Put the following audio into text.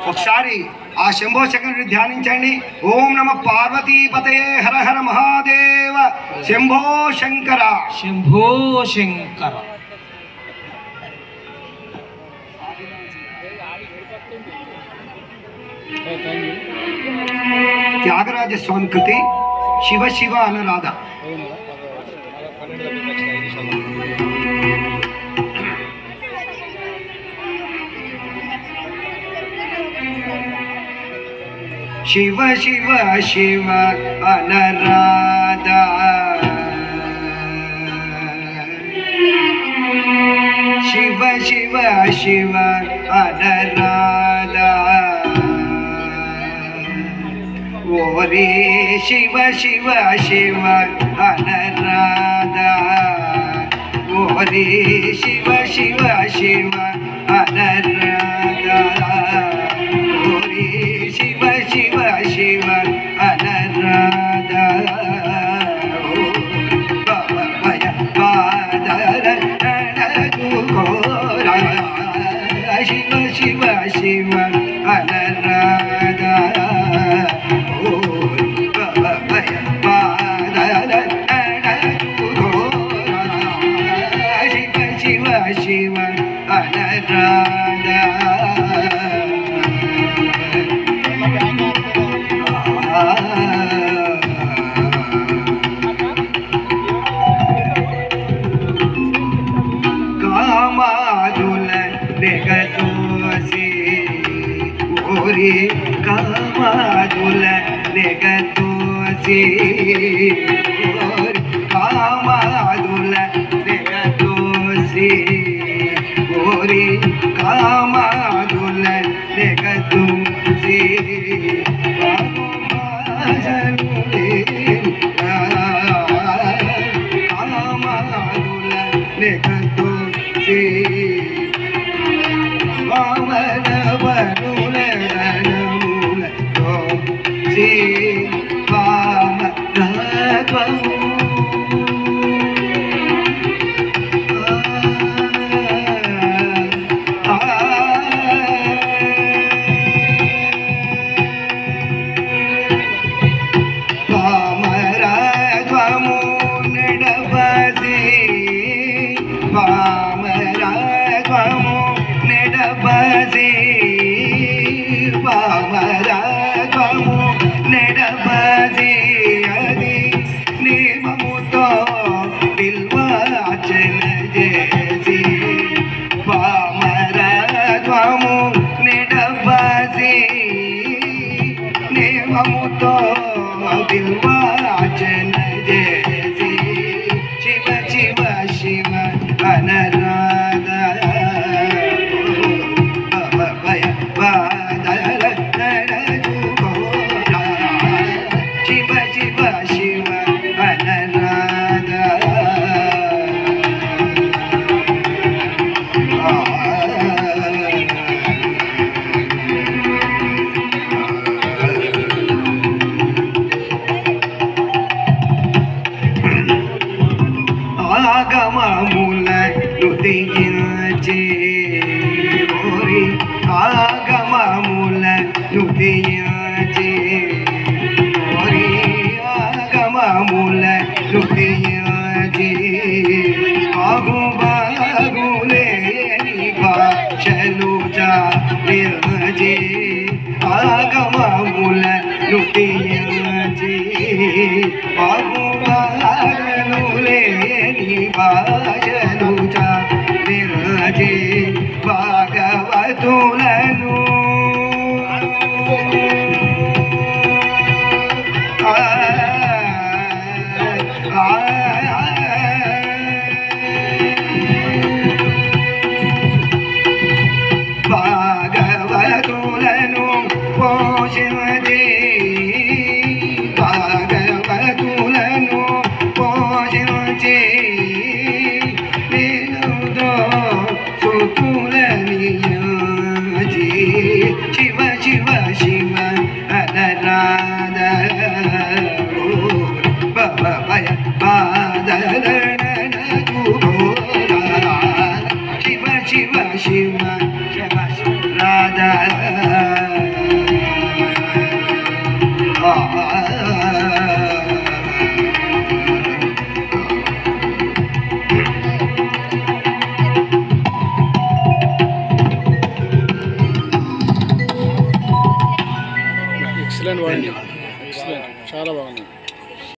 ఒకసారి ఆ శంభో శంకరుని ధ్యానించండి. ఓం నమ పార్వతీపతయే హర హర మహాదేవ శంభో శంకర శంభో శంకర. త్యాగరాజ స్వామి కృతి శివ శివ అనరాధ. శివ శివ శివ అనరాధ శివ శివ శివ అనరాధ ఓరే శివ శివ శివ అనరాధ ఓరే శివ శివ శివ అనరాధ ఓరే శివ శివ శివ అనరాధ భయ పాదర ఘోర శివ శివ శివ అనరాధ భయ పాదర ఘోర శివ శివ శివ అనరాధ కామాదుల నెగతోసి ఓరి కామాదుల నెగతోసి ఓరి కామాదుల నెగతోసి ఓరి కామాదుల నెగతోసి కామాదుల నెగతోసి వామన వరుల రణముల సి వామ రాఘవము వామరాఘవము నడవసి వామరాఘవము నెడబసి వామరాఘవము నెడబసి అది నియమముతో బిల్వాచన చేసి వామరాఘవము నెడబసి నియమముతో బిల్వాచన చేసి శివ శివ శివ అనరాధ భయ పాదర ఘోర శివ శివ శివ అనరాధ ఆగమముల నుదించి ఓరి ఆగమముల నుదించి ఓరి ఆగమముల నుదించి బాగులేని భాషలు జాచి ఆగమముల నుదించి బాగులేని భాషలు జాచి భాగవతులను భాగవతులను పోషించి ఎక్సలెంట్ బాగుంది. ధన్యవాదాలు. ఎక్సలెంట్, చాలా బాగుంది.